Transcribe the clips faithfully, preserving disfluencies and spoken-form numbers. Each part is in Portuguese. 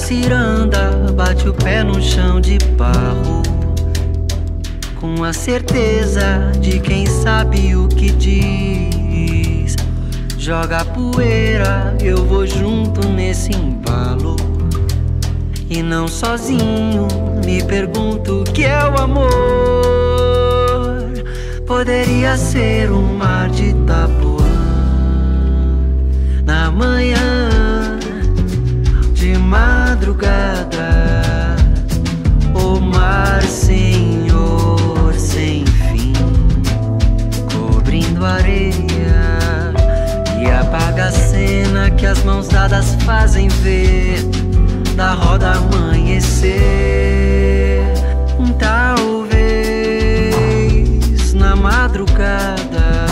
ciranda, bate o pé no chão de barro, com a certeza de quem sabe o que diz. Joga poeira, eu vou junto nesse embalo, e não sozinho, me pergunto o que é o amor. Poderia ser um mar de Itapuã, na manhã de madrugada, o mar, Senhor, sem fim, cobrindo a areia, e apaga a cena que as mãos dadas fazem ver, da roda amanhecer. Talvez na madrugada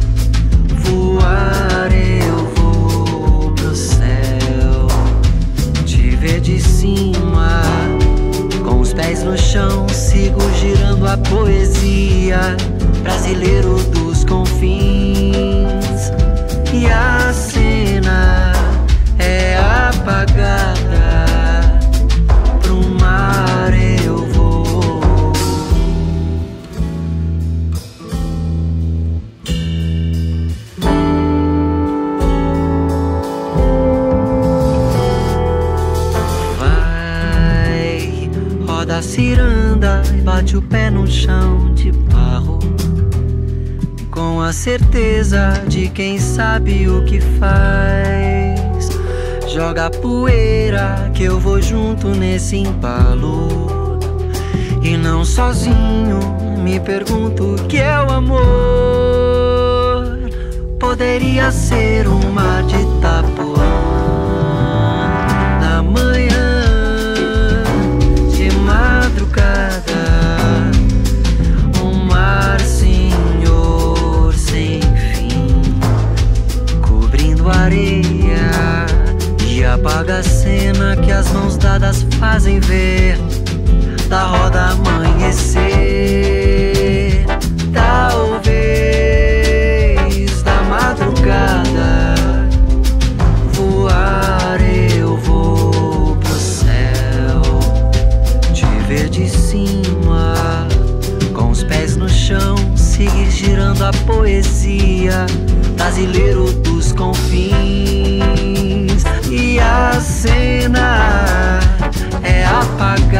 voar eu vou pro céu, te ver de cima, com os pés no chão, sigo girando a poesia, brasileiro dos confins. E a cena é apagada, pro mar eu vou. Vai, roda a ciranda e bate o pé no chão de barro, com a certeza de quem sabe o que faz. Joga poeira que eu vou junto nesse embalo, e não sozinho, me pergunto o que é o amor. Poderia ser um mar de Itapuã, na manhã de madrugada, um mar, Senhor, sem fim, cobrindo a areia, e apaga a cena que as mãos dadas fazem ver, da roda amanhecer. Talvez da madrugada voar eu vou pro céu, te ver de cima, com os pés no chão, seguir girando a poesia, brasileiro dos confins. E a cena é apagada,